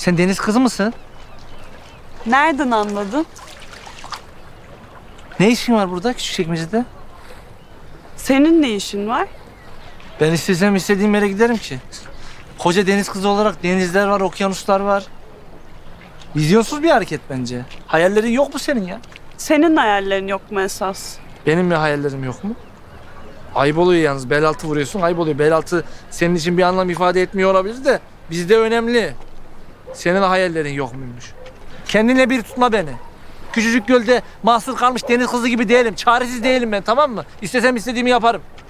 Sen deniz kızı mısın? Nereden anladın? Ne işin var burada Küçükçekmece'de? Senin ne işin var? Ben istesem istediğim yere giderim ki. Koca deniz kızı olarak denizler var, okyanuslar var. Vizyonsuz bir hareket bence. Hayallerin yok mu senin ya? Senin hayallerin yok mu esas? Benim mi hayallerim yok mu? Ayıp oluyor yalnız. Bel altı vuruyorsun, ayıp oluyor. Bel altı senin için bir anlam ifade etmiyor olabilir de bizde önemli. Senin hayallerin yok muymuş? Kendinle bir tutma beni. Küçücük gölde mahsur kalmış deniz kızı gibi değilim. Çaresiz değilim ben, tamam mı? İstesem istediğimi yaparım.